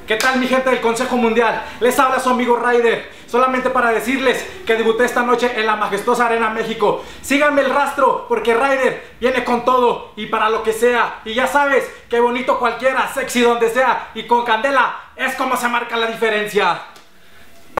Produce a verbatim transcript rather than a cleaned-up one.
¿Qué tal mi gente del Consejo Mundial? Les habla su amigo Ryder, solamente para decirles que debuté esta noche en la majestuosa Arena México. Síganme el rastro porque Ryder viene con todo y para lo que sea. Y ya sabes, que bonito cualquiera, sexy donde sea y con candela es como se marca la diferencia.